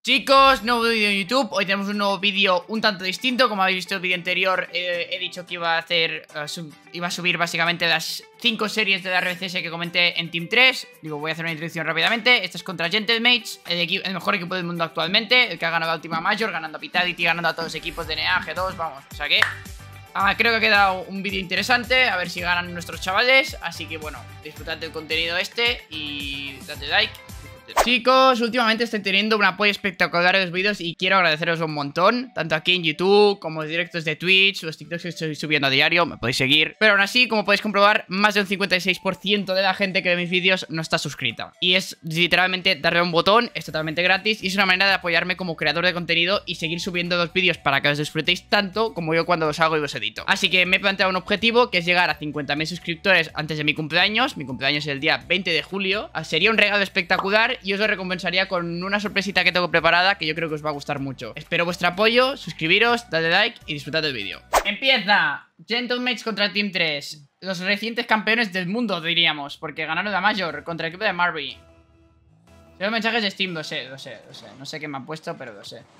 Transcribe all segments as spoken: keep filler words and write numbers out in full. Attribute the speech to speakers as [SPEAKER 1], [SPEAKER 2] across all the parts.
[SPEAKER 1] Chicos, nuevo vídeo en YouTube. Hoy tenemos un nuevo vídeo un tanto distinto. Como habéis visto el vídeo anterior, eh, he dicho que iba a hacer uh, sub, Iba a subir básicamente las cinco series de la R B C S que comenté en Team tres. Digo, voy a hacer una introducción rápidamente. Esta es contra Gentlemates, el, el mejor equipo del mundo actualmente, el que ha ganado la última Major, ganando a Vitality, ganando a todos los equipos de N A, G dos, vamos, o sea que ah, creo que ha quedado un vídeo interesante. A ver si ganan nuestros chavales. Así que bueno, disfrutad del contenido este y dadle like. Chicos, últimamente estoy teniendo un apoyo espectacular en los vídeos y quiero agradeceros un montón, tanto aquí en YouTube como los directos de Twitch, los TikToks que estoy subiendo a diario, me podéis seguir. Pero aún así, como podéis comprobar, más de un cincuenta y seis por ciento de la gente que ve mis vídeos no está suscrita. Y es literalmente darle a un botón, es totalmente gratis y es una manera de apoyarme como creador de contenido y seguir subiendo los vídeos para que los disfrutéis tanto como yo cuando los hago y los edito. Así que me he planteado un objetivo que es llegar a cincuenta mil suscriptores antes de mi cumpleaños. Mi cumpleaños es el día veinte de julio. Sería un regalo espectacular y os lo recompensaría con una sorpresita que tengo preparada que yo creo que os va a gustar mucho. Espero vuestro apoyo, suscribiros, dadle like y disfrutad del vídeo. Empieza Gentlemates contra Team tres, los recientes campeones del mundo, diríamos, porque ganaron la Major contra el equipo de Marby. Tengo mensajes de Steam, lo sé, lo sé, lo sé. No sé qué me han puesto, pero lo sé.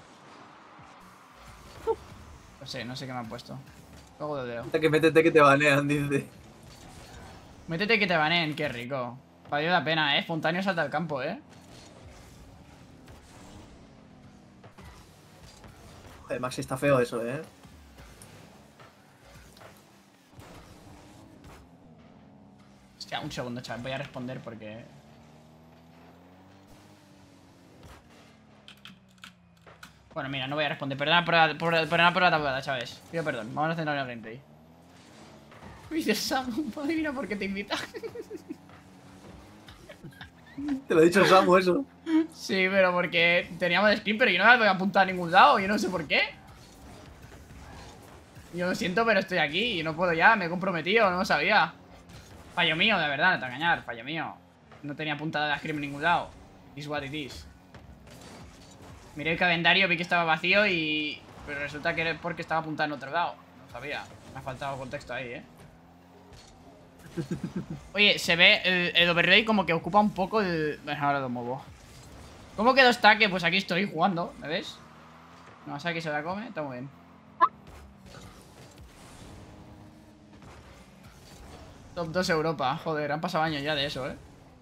[SPEAKER 1] Lo sé, no sé qué me han puesto. Luego lo leo.
[SPEAKER 2] Que métete que te banean, dice.
[SPEAKER 1] Métete que te baneen, qué rico. Valió la pena, eh. Espontáneo salta al campo, eh.
[SPEAKER 2] Joder, Maxi, está feo eso, eh.
[SPEAKER 1] Hostia, un segundo, chaval. Voy a responder porque... Bueno, mira, no voy a responder. Perdona por la, por, perdona por la tabuada, chavales. Pido perdón. Vamos a hacer el gameplay. Uy, de Samu, adivina por qué te invita.
[SPEAKER 2] Te lo he dicho Samu eso.
[SPEAKER 1] Sí, pero porque teníamos screen, pero yo no me voy a apuntar a ningún lado. Yo no sé por qué. Yo lo siento, pero estoy aquí y no puedo ya. Me he comprometido, no lo sabía. Fallo mío, de verdad, no te voy a engañar. Fallo mío. No tenía apuntada la screen en ningún lado. Is what it is. Miré el calendario, vi que estaba vacío y... Pero resulta que era porque estaba apuntada en otro lado. No sabía. Me ha faltado contexto ahí, eh. Oye, se ve el, el overlay como que ocupa un poco el... Bueno, ahora lo muevo. ¿Cómo quedó Stack? Pues aquí estoy jugando, ¿me ves? No, o sea, aquí se la come, está muy bien. Top dos Europa, joder, han pasado años ya de eso, ¿eh?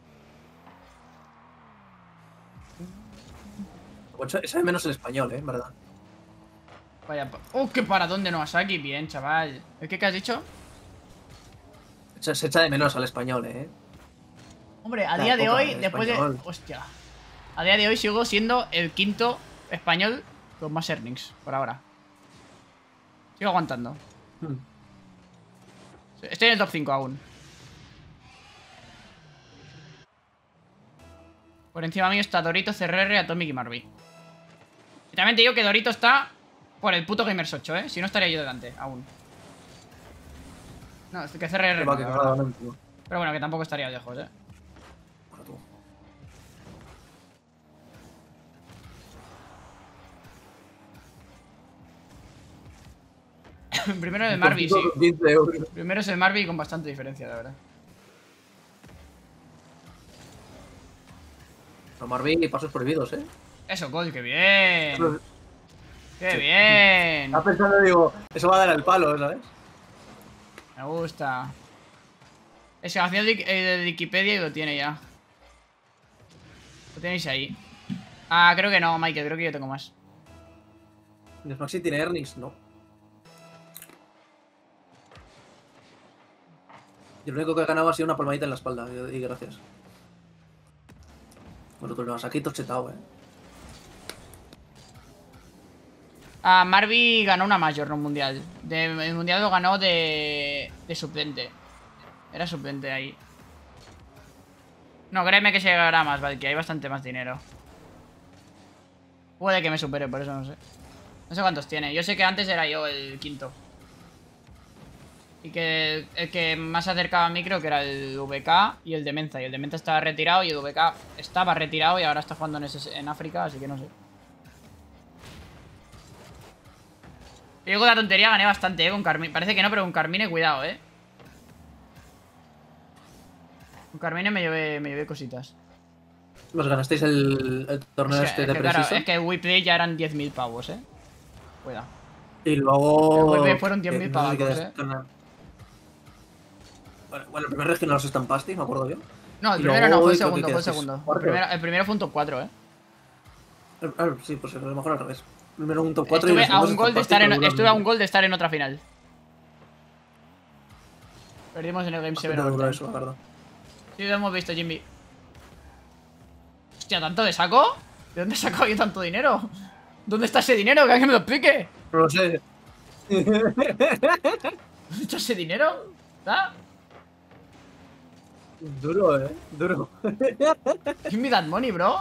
[SPEAKER 2] Pues esa es menos el español, eh, en verdad.
[SPEAKER 1] Vaya... ¡Oh, qué para dónde no Asaki! Bien, chaval. ¿El qué, qué has dicho?
[SPEAKER 2] Se, se echa de menos al español, eh.
[SPEAKER 1] Hombre, a
[SPEAKER 2] La
[SPEAKER 1] día de
[SPEAKER 2] época
[SPEAKER 1] hoy,
[SPEAKER 2] del
[SPEAKER 1] después
[SPEAKER 2] español.
[SPEAKER 1] de... Hostia. A día de hoy sigo siendo el quinto español con más earnings, por ahora. Sigo aguantando.
[SPEAKER 2] Hmm.
[SPEAKER 1] Estoy en el top cinco aún. Por encima mío está Dorito, C R R, Atomic y Marby. Y también te digo que Dorito está por el puto Gamers ocho, ¿eh? Si no estaría yo delante, aún. No, es que C R R no,
[SPEAKER 2] Va, que
[SPEAKER 1] la
[SPEAKER 2] cagada,
[SPEAKER 1] verdad.
[SPEAKER 2] no, tío.
[SPEAKER 1] Pero bueno, que tampoco estaría lejos, ¿eh?
[SPEAKER 2] Para tú.
[SPEAKER 1] Primero el Marby, sí.
[SPEAKER 2] quince euros.
[SPEAKER 1] Primero es el Marby con bastante diferencia, la verdad.
[SPEAKER 2] Los Marby y pasos prohibidos, eh.
[SPEAKER 1] Eso, Cole, qué bien.
[SPEAKER 2] Pero-
[SPEAKER 1] Qué
[SPEAKER 2] Sí.
[SPEAKER 1] bien.
[SPEAKER 2] Estaba pensando, digo, eso va a dar el palo, ¿sabes?
[SPEAKER 1] Me gusta. Excavación de, eh, de Wikipedia y lo tiene ya. Lo tenéis ahí. Ah, creo que no, Michael, creo que yo tengo más.
[SPEAKER 2] ¿El Maxi tiene earnings? No. Y lo único que he ganado ha sido una palmadita en la espalda, y, y gracias. Bueno, tú lo vas aquí torchetado, eh.
[SPEAKER 1] Ah, Marby ganó una Major, no un mundial. De, el mundial lo ganó de, de suplente. Era suplente ahí. No, créeme que se llegará más, vale, que hay bastante más dinero. Puede que me supere, por eso no sé. No sé cuántos tiene. Yo sé que antes era yo el quinto. Y que el, el que más se acercaba a mí creo que era el V K y el de Menza. Y el de Menza estaba retirado y el V K estaba retirado y ahora está jugando en, ese, en África, así que no sé. Yo con la tontería gané bastante, eh, con Carmine. Parece que no, pero con Carmine, cuidado, eh. Con Carmine me llevé, me llevé cositas.
[SPEAKER 2] Os ganasteis el, el torneo
[SPEAKER 1] Es que,
[SPEAKER 2] este
[SPEAKER 1] es
[SPEAKER 2] de
[SPEAKER 1] que, claro,
[SPEAKER 2] preciso.
[SPEAKER 1] es que WePlay ya eran diez mil pavos, eh. Cuidado.
[SPEAKER 2] Y
[SPEAKER 1] El
[SPEAKER 2] luego.
[SPEAKER 1] WePlay fueron diez
[SPEAKER 2] eh,
[SPEAKER 1] mil
[SPEAKER 2] no sé si
[SPEAKER 1] pavos,
[SPEAKER 2] quedas
[SPEAKER 1] eh.
[SPEAKER 2] ganar. Bueno, bueno, el primer regional os estampasteis, me acuerdo yo.
[SPEAKER 1] No, el
[SPEAKER 2] Y
[SPEAKER 1] primero no,
[SPEAKER 2] luego
[SPEAKER 1] fue el
[SPEAKER 2] creo que
[SPEAKER 1] segundo, fue el
[SPEAKER 2] quedasteis
[SPEAKER 1] segundo. El
[SPEAKER 2] cuarto.
[SPEAKER 1] primero, el primero fue un top cuatro, eh.
[SPEAKER 2] Ah, sí, pues a lo mejor al revés. Primero un top cuatro y
[SPEAKER 1] Estuve
[SPEAKER 2] el
[SPEAKER 1] a
[SPEAKER 2] segundo
[SPEAKER 1] un gol de
[SPEAKER 2] estampasteis,
[SPEAKER 1] estar en,
[SPEAKER 2] pero duro
[SPEAKER 1] estuve a un
[SPEAKER 2] el-
[SPEAKER 1] gol de estar en otra final. Perdimos en el Game
[SPEAKER 2] bastante
[SPEAKER 1] Seven
[SPEAKER 2] duro
[SPEAKER 1] Overtime.
[SPEAKER 2] eso, la verdad.
[SPEAKER 1] Sí, lo hemos visto, Jimmy. Hostia, ¿tanto de saco? ¿De dónde he sacado yo tanto dinero? ¿Dónde está ese dinero? Que alguien me lo explique.
[SPEAKER 2] No lo sé.
[SPEAKER 1] ¿Dónde está ese dinero? ¿Está?
[SPEAKER 2] Duro, eh. Duro.
[SPEAKER 1] Give me that money, bro.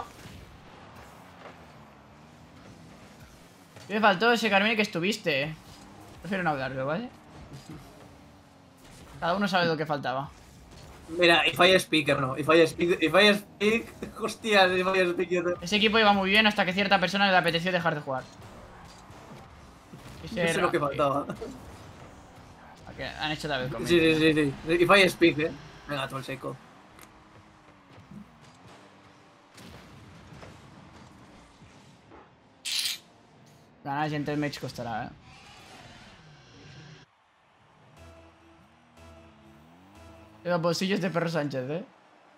[SPEAKER 1] ¿Qué me faltó ese Carmine que estuviste? Prefiero no hablarlo, ¿vale? Cada uno sabe lo que faltaba.
[SPEAKER 2] Mira, if I speak, no. If I speak, if I speak, hostias, if I speak, yo te...
[SPEAKER 1] Ese equipo iba muy bien hasta que cierta persona le apeteció dejar de jugar. Y
[SPEAKER 2] No
[SPEAKER 1] ser-
[SPEAKER 2] sé lo que faltaba.
[SPEAKER 1] Ok, han hecho David conmigo.
[SPEAKER 2] Sí, sí, sí, sí. If I speak, eh. Venga, todo el seco.
[SPEAKER 1] Ganar el Gentle Mage costará, eh. De los bolsillos de Perro Sánchez, eh.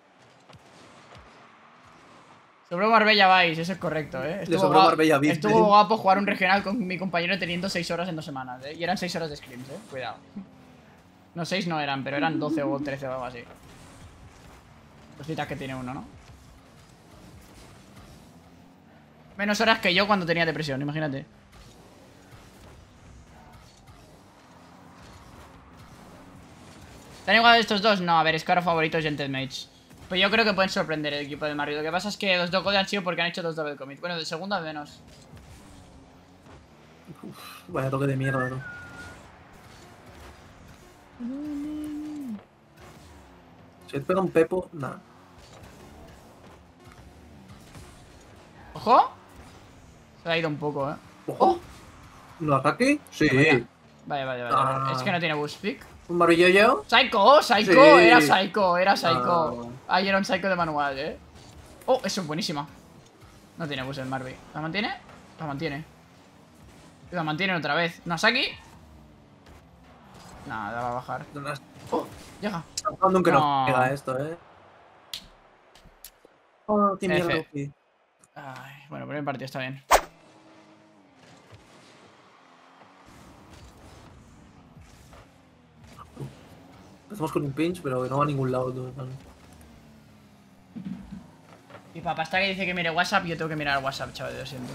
[SPEAKER 1] Sobró Marbella Vice, eso es correcto, eh. Estuvo,
[SPEAKER 2] sobró
[SPEAKER 1] guapo,
[SPEAKER 2] Marbella Vice,
[SPEAKER 1] estuvo
[SPEAKER 2] eh.
[SPEAKER 1] guapo jugar un regional con mi compañero teniendo seis horas en dos semanas, eh. Y eran seis horas de scrims, eh. Cuidado. No, seis no eran, pero eran doce o trece o algo así. Cositas que tiene uno, ¿no? Menos horas que yo cuando tenía depresión, imagínate. ¿Están igual estos dos? No, a ver, es claro favorito Gentle Mage. Pues yo creo que pueden sorprender el equipo del Mario. Lo que pasa es que los dos goles han sido porque han hecho dos double commit. Bueno, del segundo al menos.
[SPEAKER 2] Vaya toque de mierda, tú. Si te pega un pepo, nada.
[SPEAKER 1] ¡Ojo! Se ha ido un poco, eh.
[SPEAKER 2] ¡Ojo! ¿Un ataque? Sí.
[SPEAKER 1] Vaya, vaya, vaya. vaya.
[SPEAKER 2] Ah.
[SPEAKER 1] Es que no tiene boost pick.
[SPEAKER 2] ¿Un marullo?
[SPEAKER 1] ¡Psycho! ¡Psycho!
[SPEAKER 2] Sí.
[SPEAKER 1] Era Psycho, era Psycho.
[SPEAKER 2] Ah.
[SPEAKER 1] Ahí era un Psycho de manual, eh. Oh, eso es buenísima. No tiene boost el Marby. ¿La mantiene? La mantiene. La mantienen otra vez. ¿Nasaki? Nada, va a bajar.
[SPEAKER 2] Oh,
[SPEAKER 1] Llega.
[SPEAKER 2] aunque no
[SPEAKER 1] No.
[SPEAKER 2] pega esto, eh. Oh, qué mierda.
[SPEAKER 1] F.
[SPEAKER 2] Loki.
[SPEAKER 1] Ay, bueno, primer partido está bien.
[SPEAKER 2] Empezamos con un pinch, pero no va a ningún lado. Tú, man.
[SPEAKER 1] Mi papá está que dice que mire WhatsApp y yo tengo que mirar WhatsApp, chaval, lo siento.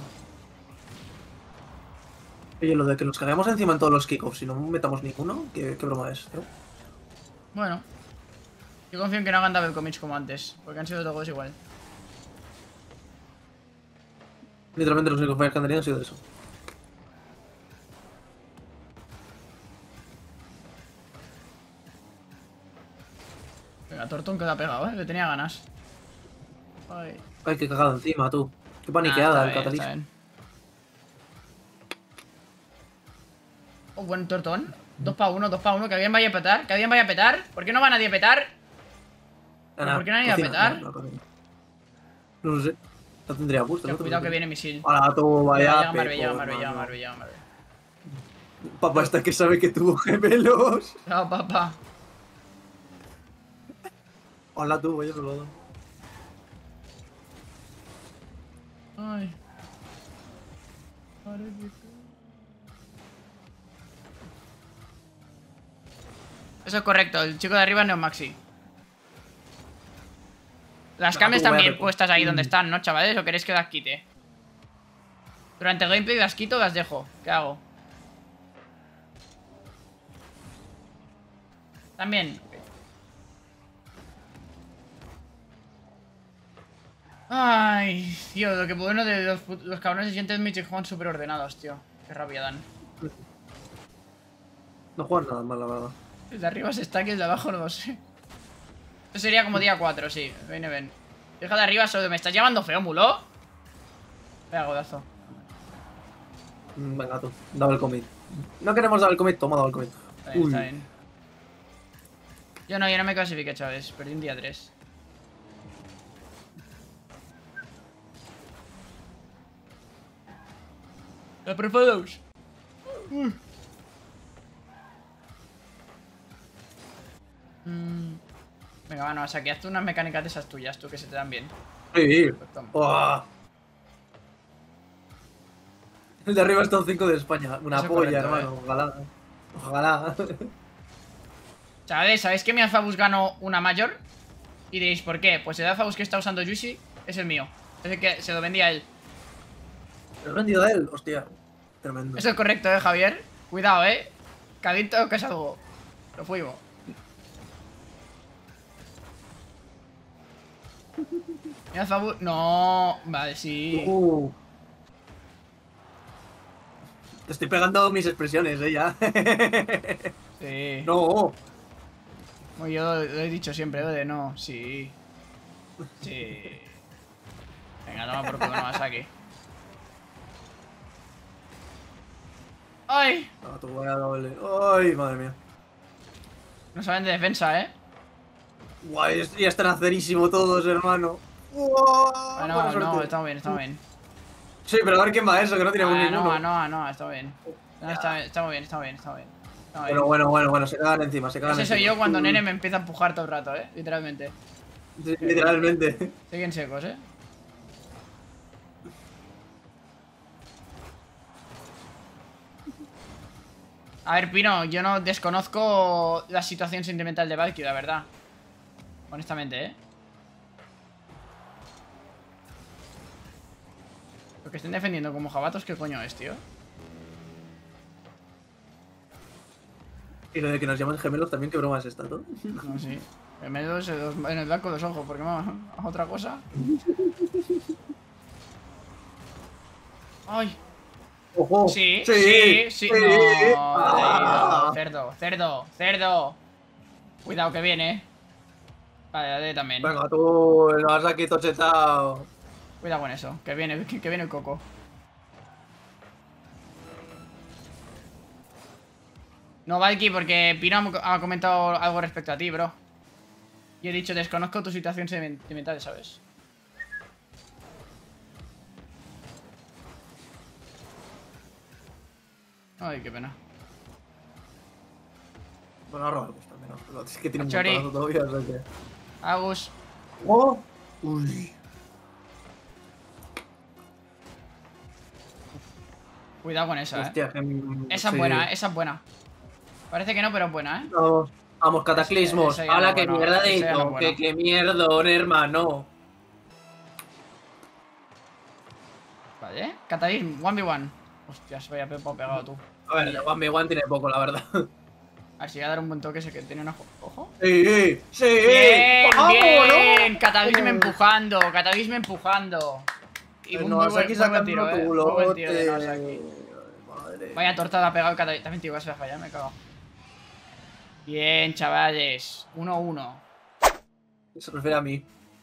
[SPEAKER 2] Oye, lo de que nos caguemos encima en todos los kickoffs y no metamos ninguno, ¿qué, qué broma es? ¿no?
[SPEAKER 1] Bueno. Yo confío en que no hagan double commits como antes, porque han sido todos igual.
[SPEAKER 2] Literalmente los únicos fallos que han tenido han sido de eso.
[SPEAKER 1] Venga, Tortón que le ha pegado, eh. Le tenía ganas. Ay.
[SPEAKER 2] Ay, qué cagado encima, tú. Qué
[SPEAKER 1] Nah,
[SPEAKER 2] paniqueada
[SPEAKER 1] está
[SPEAKER 2] el
[SPEAKER 1] bien,
[SPEAKER 2] cataliz.
[SPEAKER 1] está bien. Oh, buen Tortón. Dos para uno, dos para uno. Que alguien vaya a petar. Que alguien vaya a petar. ¿Por qué no va nadie a petar?
[SPEAKER 2] Ah,
[SPEAKER 1] ¿Por qué no han ido a
[SPEAKER 2] cocina,
[SPEAKER 1] petar?
[SPEAKER 2] No, no, no, no lo sé. No tendría gusto.
[SPEAKER 1] Tío,
[SPEAKER 2] no
[SPEAKER 1] cuidado que
[SPEAKER 2] tendría.
[SPEAKER 1] viene misil.
[SPEAKER 2] Hola, tú, vaya.
[SPEAKER 1] Llega Marbe, llega
[SPEAKER 2] pepo,
[SPEAKER 1] Marbe, llega
[SPEAKER 2] mano.
[SPEAKER 1] Marbe, llega Marbe.
[SPEAKER 2] Papá está que sabe que tuvo gemelos.
[SPEAKER 1] No, papá.
[SPEAKER 2] Hola, tú, vaya salvado.
[SPEAKER 1] Ay. Eso es correcto, el chico de arriba es Neomaxi. Las
[SPEAKER 2] Venga,
[SPEAKER 1] cambias
[SPEAKER 2] tú, vaya
[SPEAKER 1] también
[SPEAKER 2] pepo.
[SPEAKER 1] puestas ahí donde
[SPEAKER 2] Mm.
[SPEAKER 1] están, ¿no, chavales? ¿O queréis que las quite? Durante el gameplay las quito o las dejo. ¿Qué hago? También. Ay, tío, lo que bueno de los, put- los cabrones de Gentle Mage juegan súper ordenados, tío. Qué rabia dan.
[SPEAKER 2] No juegan nada mal, la verdad.
[SPEAKER 1] El de arriba se está y el de abajo no lo sé. Esto sería como día cuatro, sí. Ven, ven. Deja de arriba solo. ¿Me estás llamando feo, mulo? Venga, godazo.
[SPEAKER 2] Mm, Venga, tú. Double commit. No queremos double commit, toma double commit.
[SPEAKER 1] Está bien,
[SPEAKER 2] Uy.
[SPEAKER 1] está bien. Yo no, yo no me clasifiqué, chavales. Perdí un día tres. La Profodos. Uh. Mm. Venga, bueno, o sea, que hazte unas mecánicas de esas tuyas, tú, que se te dan bien.
[SPEAKER 2] Sí.
[SPEAKER 1] Pues toma.
[SPEAKER 2] Oh. El de arriba está un cinco de España. Una
[SPEAKER 1] Eso es
[SPEAKER 2] polla,
[SPEAKER 1] correcto,
[SPEAKER 2] hermano. Ojalá. Ojalá.
[SPEAKER 1] Chavales, ¿sabéis que mi Azabus ganó una mayor? Y diréis, ¿por qué? Pues el Azabus que está usando Juicy es el mío. Es el que se lo vendía a él.
[SPEAKER 2] ¿Lo has vendido a él? Hostia. Tremendo.
[SPEAKER 1] Eso es correcto, ¿eh, Javier? Cuidado, ¿eh? Cadito que es algo. Lo fuimos. Mi Azabus... No... Vale, sí.
[SPEAKER 2] Uh. Te estoy pegando mis expresiones, eh, ya.
[SPEAKER 1] Sí.
[SPEAKER 2] No.
[SPEAKER 1] Como yo lo he dicho siempre, lo de no, sí. Sí. Venga, toma por culo, no vas aquí. ¡Ay!
[SPEAKER 2] No, tu buena doble. Ay, madre mía.
[SPEAKER 1] No saben de defensa, ¿eh?
[SPEAKER 2] Guay, ya están acerísimo todos, hermano. Wow,
[SPEAKER 1] Bueno,
[SPEAKER 2] buena
[SPEAKER 1] no,
[SPEAKER 2] suerte.
[SPEAKER 1] estamos bien, estamos bien.
[SPEAKER 2] Sí, pero a ver quién va eso, que no tenemos
[SPEAKER 1] Ah,
[SPEAKER 2] ninguno.
[SPEAKER 1] no, no, no, está bien. No, está, estamos bien, estamos bien, estamos bien. Estamos bien.
[SPEAKER 2] Bueno, bueno, bueno, bueno, se cagan encima, se cagan
[SPEAKER 1] Ese soy
[SPEAKER 2] encima.
[SPEAKER 1] yo cuando Nene me empieza a empujar todo el rato, ¿eh? Literalmente.
[SPEAKER 2] Sí, literalmente.
[SPEAKER 1] Siguen secos, ¿eh? A ver, Pino, yo no desconozco la situación sentimental de Valkyrie, la verdad. Honestamente, ¿eh? Lo que estén defendiendo como jabatos, ¿qué coño es, tío?
[SPEAKER 2] Y lo de que nos llaman gemelos también, qué broma es esta, ¿no?
[SPEAKER 1] No, sí. En medio de los- en el blanco de los ojos, porque más otra cosa. ¡Ay!
[SPEAKER 2] ¡Ojo!
[SPEAKER 1] Sí, sí, sí. No,
[SPEAKER 2] Ah.
[SPEAKER 1] leído. Cerdo, cerdo, cerdo. Cuidado que viene. Vale, dale también.
[SPEAKER 2] Venga, tú lo has aquí tochetado.
[SPEAKER 1] Cuidado con eso, que viene, que, que viene el coco. No, Valky, porque Pino ha comentado algo respecto a ti, bro. Y he dicho, desconozco tu situación sentimental, ¿sabes? Ay, qué pena.
[SPEAKER 2] Bueno, ahora algo también, ¿no? Pero es que tiene un
[SPEAKER 1] Chori.
[SPEAKER 2] montonazo todavía, o sea que...
[SPEAKER 1] Agus.
[SPEAKER 2] ¡Oh! Uy.
[SPEAKER 1] Cuidado con esa,
[SPEAKER 2] Hostia,
[SPEAKER 1] eh.
[SPEAKER 2] que...
[SPEAKER 1] Esa es
[SPEAKER 2] sí.
[SPEAKER 1] buena, eh. Esa es buena. Parece que no, pero es buena, eh.
[SPEAKER 2] Vamos, vamos, cataclismos.
[SPEAKER 1] Ese- ese ya
[SPEAKER 2] ¡Hala,
[SPEAKER 1] no,
[SPEAKER 2] qué
[SPEAKER 1] bueno,
[SPEAKER 2] mierda
[SPEAKER 1] ese ya no,
[SPEAKER 2] de
[SPEAKER 1] bueno.
[SPEAKER 2] ¡Qué, qué mierdón, hermano!
[SPEAKER 1] Vale. Cataclismo, uno v uno. Hostia, se vaya Pepo pegado tú.
[SPEAKER 2] A ver, el one v one tiene poco, la verdad.
[SPEAKER 1] A ver si voy a dar un buen toque ese que tiene un ojo. Ojo.
[SPEAKER 2] ¡Sí! ¡Sí!
[SPEAKER 1] Bien,
[SPEAKER 2] ¡Vamos,
[SPEAKER 1] bien.
[SPEAKER 2] no!
[SPEAKER 1] Cataclismo empujando, cataclismo empujando. Y
[SPEAKER 2] El
[SPEAKER 1] un muy buen,
[SPEAKER 2] Nagasaki
[SPEAKER 1] muy buen tiro,
[SPEAKER 2] sacando
[SPEAKER 1] eh.
[SPEAKER 2] tu
[SPEAKER 1] Muy buen tiro de
[SPEAKER 2] lote.
[SPEAKER 1] Nagasaki.
[SPEAKER 2] Madre.
[SPEAKER 1] Vaya tortada ha pegado el cataclismo. También, tío, que se va a fallar, me he cagado. Bien, chavales. uno uno.
[SPEAKER 2] Se refiere a mí.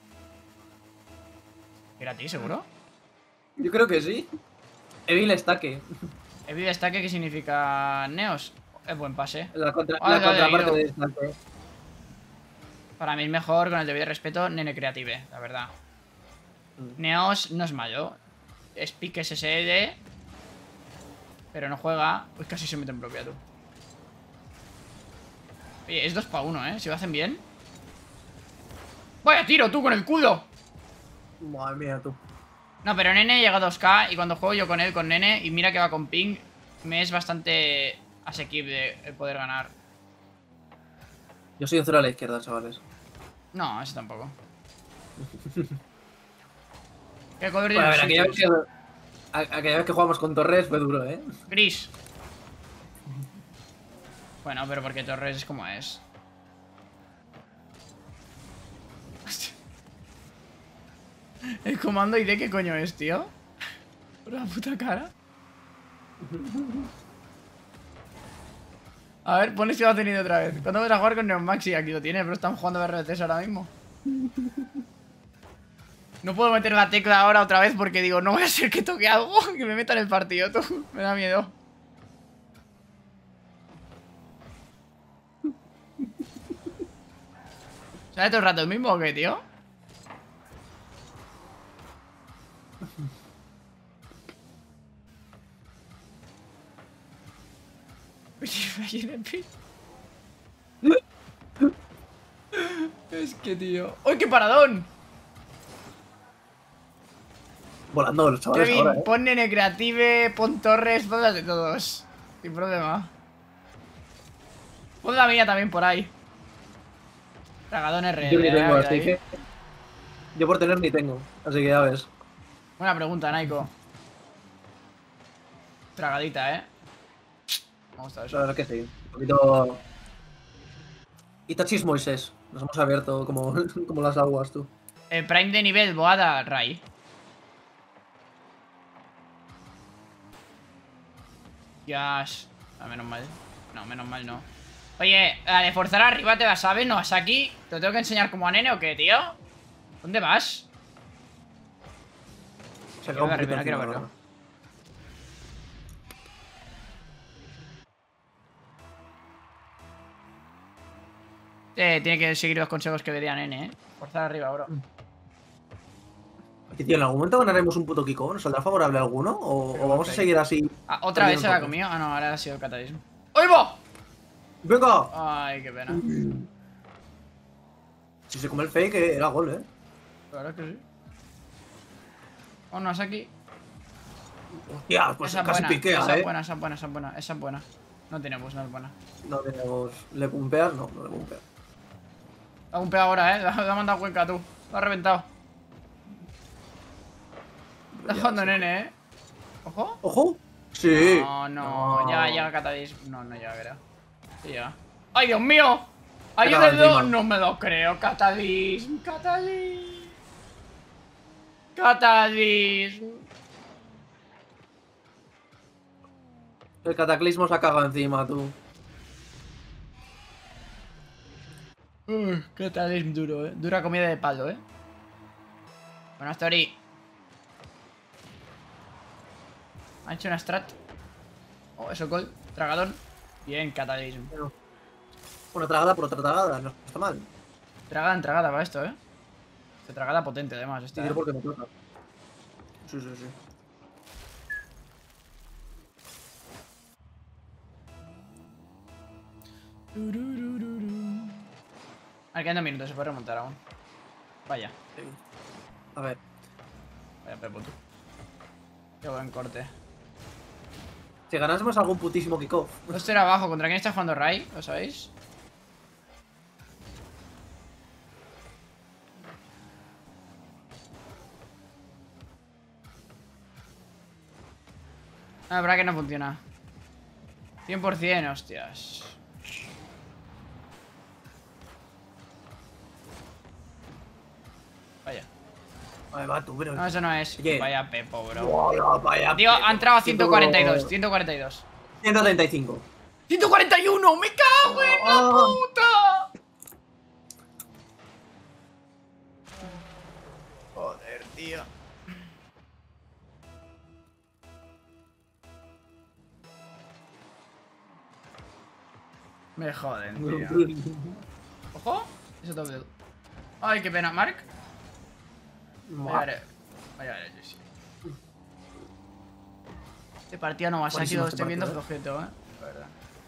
[SPEAKER 1] ¿Era a ti, seguro?
[SPEAKER 2] Yo creo que sí. Evil Estaque.
[SPEAKER 1] ¿Evil destaque qué significa Neos? Es buen pase.
[SPEAKER 2] La, contra,
[SPEAKER 1] Vale,
[SPEAKER 2] la
[SPEAKER 1] vale,
[SPEAKER 2] contraparte
[SPEAKER 1] ido.
[SPEAKER 2] de Estaque.
[SPEAKER 1] Para mí es mejor, con el debido respeto, Nene Creative, la verdad. Neos no es malo. Es pique S S D. Pero no juega. Pues casi se mete en propia, tú. Oye, es dos para uno, ¿eh? Si lo hacen bien. ¡Vaya tiro, tú, con el culo!
[SPEAKER 2] Madre mía, tú.
[SPEAKER 1] No, pero Nene llega a dos K y cuando juego yo con él, con Nene, y mira que va con ping, me es bastante asequible el poder ganar.
[SPEAKER 2] Yo soy un cero a la izquierda, chavales.
[SPEAKER 1] No, ese tampoco. ¿Qué color
[SPEAKER 2] Bueno, a ver,
[SPEAKER 1] tiene
[SPEAKER 2] aquella
[SPEAKER 1] el
[SPEAKER 2] vez, que, a- aquella vez que jugamos con Torres fue duro, ¿eh?
[SPEAKER 1] Gris. Bueno, pero porque Torres es como es. Hostia. El comando I D, ¿qué coño es, tío? Por la puta cara. A ver, pon si lo ha tenido otra vez. ¿Cuándo vas a jugar con Neomaxi? Aquí lo tiene, pero están jugando a R T S ahora mismo. No puedo meter la tecla ahora otra vez porque digo, no voy a ser que toque algo que me meta en el partido, tú. Me da miedo. ¿Sale todo el rato el mismo o qué, tío? Es que, tío. ¡Uy, qué paradón!
[SPEAKER 2] Volando los chavales
[SPEAKER 1] Kevin,
[SPEAKER 2] ahora, eh.
[SPEAKER 1] pon Nene Creative, pon Torres, pon las de todos. Sin problema. Pon la mía también por ahí. Tragadón R.
[SPEAKER 2] Yo ni
[SPEAKER 1] de
[SPEAKER 2] tengo,
[SPEAKER 1] Ávila
[SPEAKER 2] así
[SPEAKER 1] ahí.
[SPEAKER 2] que... Yo por tener ni tengo, así que ya ves.
[SPEAKER 1] Buena pregunta, Naiko. Tragadita, eh. Me gusta
[SPEAKER 2] La
[SPEAKER 1] eso.
[SPEAKER 2] verdad que sí. Un poquito... Itachis Moisés. Nos hemos abierto como, como las aguas, tú.
[SPEAKER 1] El Prime de nivel, Boada, Rai. Yas. Ah, menos mal. No, menos mal no. Oye, la de forzar arriba te la sabes, ¿no? ¿Vas aquí? ¿Te lo tengo que enseñar como a Nene o qué, tío? ¿Dónde vas?
[SPEAKER 2] Se
[SPEAKER 1] Quiero
[SPEAKER 2] acaba un
[SPEAKER 1] verlo,
[SPEAKER 2] poquito
[SPEAKER 1] no quiero
[SPEAKER 2] encima,
[SPEAKER 1] verlo. Eh, tiene que seguir los consejos que le di a Nene, eh. Forzar arriba, bro.
[SPEAKER 2] Aquí, tío, ¿en algún momento ganaremos un puto Kiko? ¿Nos saldrá favorable alguno? ¿O, o vamos a seguir así?
[SPEAKER 1] Ah, otra vez se la ha comido. Ah, no, ahora ha sido el catalismo. ¡Oigo!
[SPEAKER 2] ¡Venga!
[SPEAKER 1] Ay, qué pena.
[SPEAKER 2] Si se come el fake, eh, era gol, eh.
[SPEAKER 1] La verdad que sí. Vámonos aquí.
[SPEAKER 2] Hostia, pues
[SPEAKER 1] Esa es
[SPEAKER 2] casi
[SPEAKER 1] buena,
[SPEAKER 2] piquea,
[SPEAKER 1] esa
[SPEAKER 2] eh.
[SPEAKER 1] es buena, esa es buena, esa es buena, esa es buena. No tenemos, no es buena.
[SPEAKER 2] No tenemos. ¿Le pumpeas? No, no le pumpeas.
[SPEAKER 1] La ha golpeado ahora, eh. La ha mandado cuenca, tú. Lo ha reventado. Está jugando Nene, eh. Ojo.
[SPEAKER 2] ¡Ojo! Sí.
[SPEAKER 1] No, no, ya llega Catadis. No, no llega, creo. Sí llega. ¡Ay, Dios mío! ¡Ayúdenlo! No me lo creo, Catadis. Catadis. Catadis.
[SPEAKER 2] El cataclismo se ha cagado encima, tú.
[SPEAKER 1] Uy, Catadis duro, eh. Dura comida de palo, eh. Buena story. Ha hecho una strat. Oh, eso gol. Tragadón. Bien, Catalismo.
[SPEAKER 2] Bueno, una tragada por otra tragada, no está mal.
[SPEAKER 1] Tragada en tragada para esto, eh. Esta tragada potente, además. Esta,
[SPEAKER 2] Sí,
[SPEAKER 1] ¿eh?
[SPEAKER 2] porque me toca. Sí, sí, sí.
[SPEAKER 1] A ver, quedan dos minutos, se puede remontar aún. Vaya,
[SPEAKER 2] Sí. A ver.
[SPEAKER 1] vaya Pepo, tú. Qué buen corte.
[SPEAKER 2] Si ganásemos algún putísimo kickoff.
[SPEAKER 1] Esto era abajo. ¿Contra quién está jugando Rai? ¿Lo sabéis? Ah, verdad que no funciona. cien por cien, hostias. Vaya.
[SPEAKER 2] Vale, va, tú, pero.
[SPEAKER 1] No, eso no es.
[SPEAKER 2] Oye.
[SPEAKER 1] Vaya Pepo, bro.
[SPEAKER 2] Hola, vaya
[SPEAKER 1] Tío,
[SPEAKER 2] Pepo.
[SPEAKER 1] ha entrado a ciento cuarenta y dos. ciento cuarenta y dos.
[SPEAKER 2] ciento treinta y cinco.
[SPEAKER 1] ¡ciento cuarenta y uno! ¡Me cago en la
[SPEAKER 2] Ah.
[SPEAKER 1] puta! Joder, tío. Me joden, tío. Ojo. Eso doble. Ay, qué pena. Mark. Vaya, vaya, vaya, sí. Este partido no va a ser. Aquí
[SPEAKER 2] Buenísimo
[SPEAKER 1] lo
[SPEAKER 2] este
[SPEAKER 1] estoy viendo
[SPEAKER 2] partido,
[SPEAKER 1] flojeto, eh. La verdad.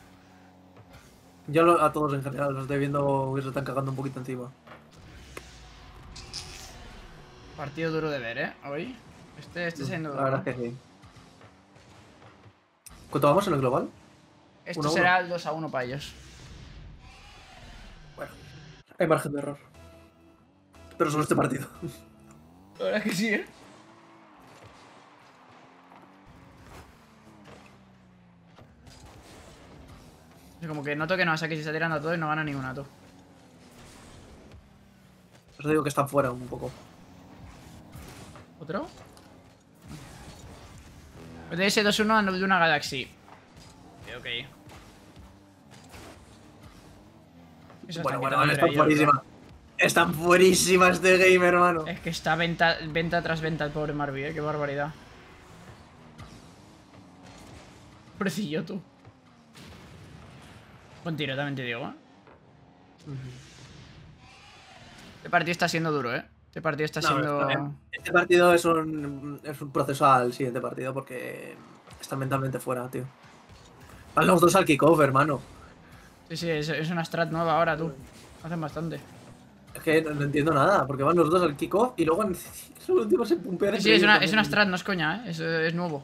[SPEAKER 2] Yo lo- a todos en general los estoy viendo que se están cagando un poquito encima.
[SPEAKER 1] Partido duro de ver, eh. Hoy. Este, este siendo
[SPEAKER 2] La
[SPEAKER 1] duro.
[SPEAKER 2] verdad es que sí. ¿Cuánto vamos en el global?
[SPEAKER 1] Esto
[SPEAKER 2] uno a uno.
[SPEAKER 1] será el dos a uno para ellos.
[SPEAKER 2] Bueno, hay margen de error. Pero solo este partido.
[SPEAKER 1] La verdad es que sí, eh. Como que noto que no, Saki se está tirando a todo y no gana ninguna, tú.
[SPEAKER 2] Os digo que están fuera un poco.
[SPEAKER 1] ¿Otro? D S dos uno de una Galaxy. Ok, ok. Eso
[SPEAKER 2] Bueno,
[SPEAKER 1] están
[SPEAKER 2] bueno,
[SPEAKER 1] quitando
[SPEAKER 2] bueno,
[SPEAKER 1] entre
[SPEAKER 2] están
[SPEAKER 1] ellos,
[SPEAKER 2] fuerísimas. Están fuerísimas este game, hermano.
[SPEAKER 1] bro. Es que está venta, venta tras venta el pobre Marby, eh. Qué barbaridad. Pobrecillo, tú. Buen tiro, también te digo, eh. Este partido está siendo duro, eh. Este partido está
[SPEAKER 2] No,
[SPEAKER 1] siendo...
[SPEAKER 2] está- este partido es un, es un proceso al siguiente partido porque están mentalmente fuera, tío. Van los dos al kickoff, hermano.
[SPEAKER 1] Sí, sí, es, es una strat nueva ahora, tú. Hacen bastante.
[SPEAKER 2] Es que no, no entiendo nada, porque van los dos al kickoff y luego en los últimos se pumpean
[SPEAKER 1] Sí, sí,
[SPEAKER 2] entre
[SPEAKER 1] es
[SPEAKER 2] ellos
[SPEAKER 1] una, es
[SPEAKER 2] también.
[SPEAKER 1] una strat, no es coña, ¿eh? Es, es nuevo.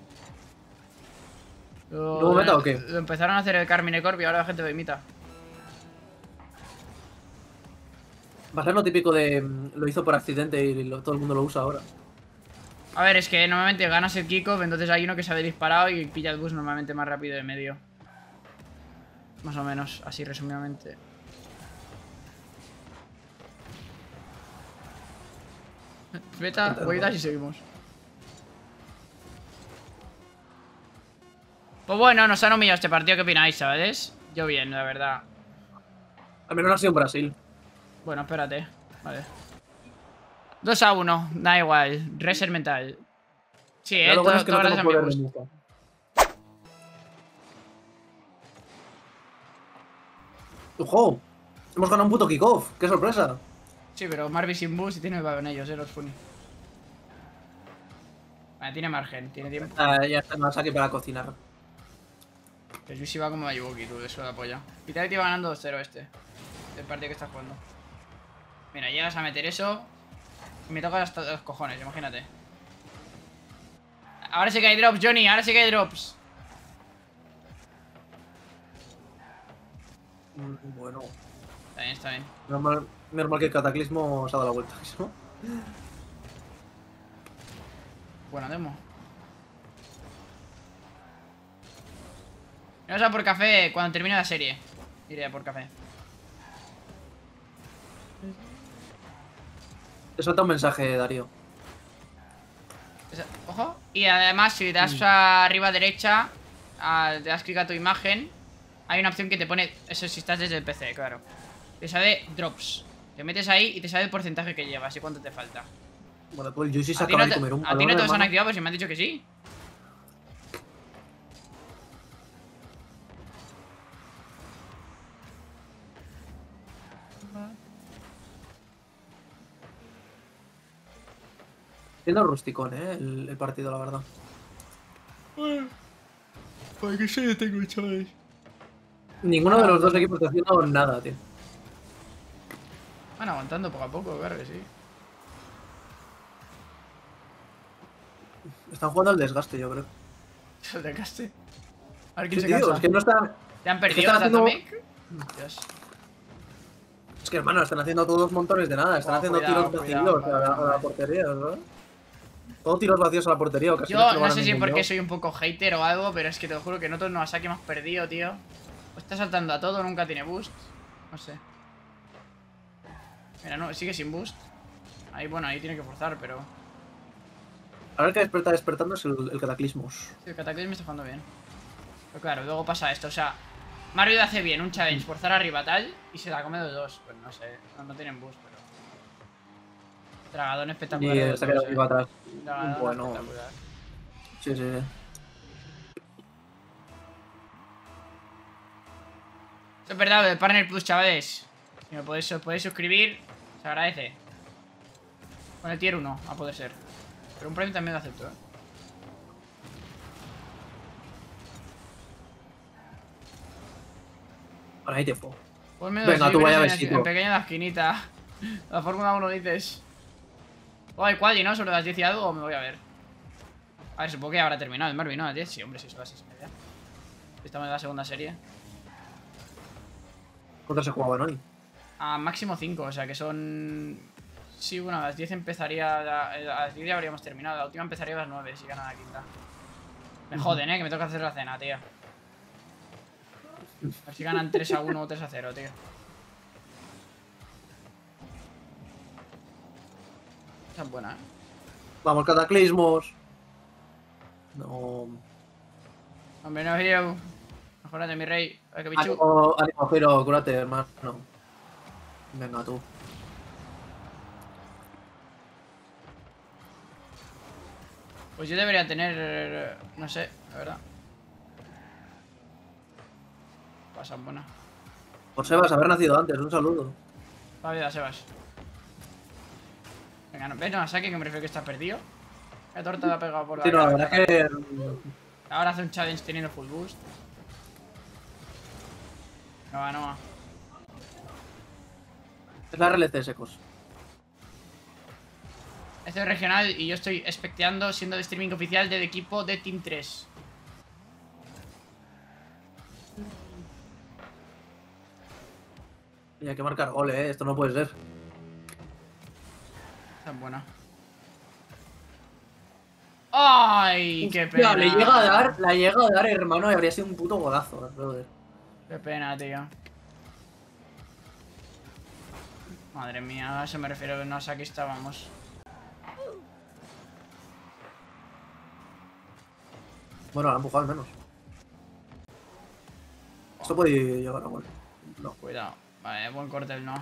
[SPEAKER 1] Lo,
[SPEAKER 2] ¿Nuevo meta o qué?
[SPEAKER 1] lo empezaron a hacer el Carmine Corp y ahora la gente lo imita.
[SPEAKER 2] Va a ser lo típico de mm, lo hizo por accidente y lo- todo el mundo lo usa ahora.
[SPEAKER 1] A ver, es que normalmente ganas el kickoff, entonces hay uno que se ha disparado y pilla el bus normalmente más rápido de medio. Más o menos, así resumidamente. Beta, vueltas y seguimos. Pues bueno, nos han humillado este partido, ¿qué opináis, chavales? Yo bien, la verdad.
[SPEAKER 2] Al menos no ha sido en Brasil.
[SPEAKER 1] Bueno, espérate. Vale. dos a uno, da igual. Reset mental. Sí,
[SPEAKER 2] Ya
[SPEAKER 1] eh,
[SPEAKER 2] lo bueno
[SPEAKER 1] todo,
[SPEAKER 2] es que
[SPEAKER 1] todo
[SPEAKER 2] no
[SPEAKER 1] gracias
[SPEAKER 2] tengo
[SPEAKER 1] a mi
[SPEAKER 2] poder de
[SPEAKER 1] boost.
[SPEAKER 2] mufa. ¡Ojo! Hemos ganado un puto kickoff. ¡Qué sorpresa!
[SPEAKER 1] Sí, pero Marby sin boost y tiene con ellos, eh, los funny. Vale, tiene margen, tiene tiempo.
[SPEAKER 2] Ah, ya está más aquí para cocinar.
[SPEAKER 1] El Yushi va como Mayuboki, tú, eso de apoya. Vitality va ganando dos cero este. El partido que estás jugando. Mira, llegas a meter eso. Y me toca hasta los cojones, imagínate. Ahora sí que hay drops, Johnny, ahora sí que hay drops.
[SPEAKER 2] Mm, Bueno,
[SPEAKER 1] Está bien, está bien.
[SPEAKER 2] normal, normal que el cataclismo se ha dado la vuelta, ¿no?
[SPEAKER 1] Buena demo. Vamos a por café cuando termine la serie. Iré a por café.
[SPEAKER 2] Te salta un mensaje, Darío.
[SPEAKER 1] Esa- Ojo. Y además, si das a arriba a derecha, a- te das clic a tu imagen, hay una opción que te pone. Eso si estás desde el P C, claro. Te sale drops. Te metes ahí y te sale el porcentaje que llevas y cuánto te falta.
[SPEAKER 2] Bueno, pues el Yushi se
[SPEAKER 1] A ti
[SPEAKER 2] acaba
[SPEAKER 1] no
[SPEAKER 2] de
[SPEAKER 1] te,
[SPEAKER 2] comer un
[SPEAKER 1] a ti no
[SPEAKER 2] balón,
[SPEAKER 1] te los han
[SPEAKER 2] hermano.
[SPEAKER 1] activado, pero si me han dicho que sí.
[SPEAKER 2] Siendo rusticón, eh, el, el partido, la verdad.
[SPEAKER 1] Pues que se tengo, chavales.
[SPEAKER 2] Ninguno de los dos equipos está haciendo nada, tío.
[SPEAKER 1] Van aguantando poco a poco, claro que sí.
[SPEAKER 2] Están jugando al desgaste, yo creo.
[SPEAKER 1] El desgaste. A ver
[SPEAKER 2] Sí,
[SPEAKER 1] quién se
[SPEAKER 2] tío,
[SPEAKER 1] cansa.
[SPEAKER 2] es que no están.
[SPEAKER 1] ¿Te han
[SPEAKER 2] es que
[SPEAKER 1] perdido
[SPEAKER 2] están
[SPEAKER 1] los
[SPEAKER 2] haciendo-
[SPEAKER 1] Atomic? Dios.
[SPEAKER 2] Es que, hermano, están haciendo todos montones de nada. Están
[SPEAKER 1] Oh,
[SPEAKER 2] haciendo
[SPEAKER 1] cuidado,
[SPEAKER 2] tiros
[SPEAKER 1] cuidado,
[SPEAKER 2] vacíos a, la, a la
[SPEAKER 1] vale.
[SPEAKER 2] portería, ¿verdad? Todo tiros vacíos a la portería. O casi
[SPEAKER 1] Yo
[SPEAKER 2] que
[SPEAKER 1] no
[SPEAKER 2] van a
[SPEAKER 1] sé si
[SPEAKER 2] ningún
[SPEAKER 1] porque
[SPEAKER 2] lado.
[SPEAKER 1] soy un poco hater o algo, pero es que te lo juro que noto el Noasaki hemos perdido, tío. O está saltando a todo, nunca tiene boost. No sé. Mira, no, sigue sin boost. Ahí, bueno, ahí tiene que forzar, pero...
[SPEAKER 2] A ver qué está despertando es el, el cataclismos.
[SPEAKER 1] Sí, el Cataclysm está jugando bien. Pero claro, luego pasa esto, o sea... Mario hace bien un challenge, forzar arriba tal, y se la come de dos. Pues no sé, no, no tienen boost, pero... Dragadón
[SPEAKER 2] Y
[SPEAKER 1] espectacular. de
[SPEAKER 2] eh,
[SPEAKER 1] los
[SPEAKER 2] se ha quedado
[SPEAKER 1] dos,
[SPEAKER 2] aquí
[SPEAKER 1] eh.
[SPEAKER 2] para atrás.
[SPEAKER 1] Dragadón
[SPEAKER 2] Bueno,
[SPEAKER 1] espectacular.
[SPEAKER 2] sí, sí, sí.
[SPEAKER 1] Eso es verdad, el Partner Plus, chavales. Si me podéis, os podéis suscribir, se agradece. Con el tier uno, a poder ser. Pero un premio también lo acepto, eh.
[SPEAKER 2] Ahora hay tiempo.
[SPEAKER 1] Ponme
[SPEAKER 2] Venga,
[SPEAKER 1] dos
[SPEAKER 2] tú vaya
[SPEAKER 1] libres en,
[SPEAKER 2] besito.
[SPEAKER 1] en pequeña en la esquinita. La Fórmula uno dices. Oh, hay quali, ¿no? Sobre las diez y algo, me voy a ver. A ver, supongo que habrá terminado el Marvin, ¿no? A las diez, sí, hombre, sí, son las seis y media. Estamos en la segunda serie.
[SPEAKER 2] ¿Cuánto se jugaba hoy?
[SPEAKER 1] A máximo cinco, o sea que son... Sí, bueno, a las diez empezaría... la- A las diez ya habríamos terminado. La última empezaría a las nueve si gana la quinta. Me joden, ¿eh? Que me toca hacer la cena, tío. A ver si ganan tres a uno o tres a cero, tío. Esa es buena, ¿eh?
[SPEAKER 2] Vamos, cataclismos. No.
[SPEAKER 1] Hombre, no, hero. Mejorate, mi rey. Ay, que bichu.
[SPEAKER 2] Ánimo, ánimo, Jero, cúrate, hermano. Venga, tú.
[SPEAKER 1] Pues yo debería tener... No sé, la verdad. Pasan buena.
[SPEAKER 2] Por Sebas, haber nacido antes, un saludo.
[SPEAKER 1] Va vida, Sebas. Venga, no, ves, no, saque que me refiero que está perdido. La torta la ha pegado por la
[SPEAKER 2] Sí, no, la
[SPEAKER 1] cara.
[SPEAKER 2] verdad es que.
[SPEAKER 1] Ahora hace un challenge teniendo full boost. No va, no va.
[SPEAKER 2] Es la R L C, secos.
[SPEAKER 1] Este es regional y yo estoy expecteando siendo de streaming oficial del equipo de Team tres.
[SPEAKER 2] Y hay que marcar gol, eh. Esto no puede ser.
[SPEAKER 1] Esta es buena. ¡Ay! ¡Qué pena!
[SPEAKER 2] Ya, le llega a dar, la llega a dar, hermano, y habría sido un puto golazo, brother.
[SPEAKER 1] ¡Qué pena, tío! Madre mía, a eso me refiero, no sé, aquí estábamos.
[SPEAKER 2] Bueno, la ha empujado al menos. Esto puede llegar a gol. No.
[SPEAKER 1] Cuidado. Vale, buen corte el no.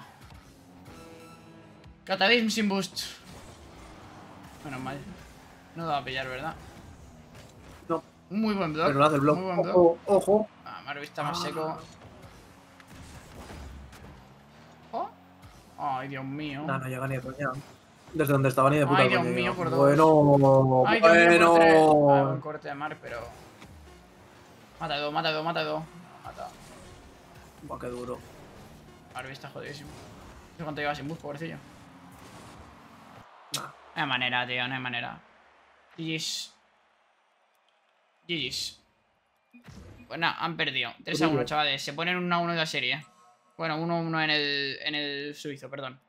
[SPEAKER 1] Cataclysm sin boost. Menos mal. No lo va a pillar, ¿verdad?
[SPEAKER 2] No.
[SPEAKER 1] Muy buen block.
[SPEAKER 2] Pero no hace el block.
[SPEAKER 1] Muy buen block.
[SPEAKER 2] Ojo, ojo.
[SPEAKER 1] Ah, Marvi está más seco. Oh. Ay, Dios mío.
[SPEAKER 2] No, no llega ni de coña. Desde donde estaba ni de puta
[SPEAKER 1] Ay, Dios
[SPEAKER 2] coña
[SPEAKER 1] mío,
[SPEAKER 2] llega.
[SPEAKER 1] por dos.
[SPEAKER 2] Bueno,
[SPEAKER 1] Ay, Dios mío, por tres. Ah,
[SPEAKER 2] bueno.
[SPEAKER 1] buen corte de Mar, pero... Mata dos, mata dos, mata dos. Mata.
[SPEAKER 2] Buah, qué duro.
[SPEAKER 1] Marvi está jodidísimo. No sé cuánto lleva sin boost, pobrecillo.
[SPEAKER 2] Nah.
[SPEAKER 1] No hay manera, tío, no hay manera. G G's. G G's. Pues nada, han perdido. tres a uno, chavales. Se ponen uno a uno de la serie. Bueno, uno a uno en el, en el suizo, perdón.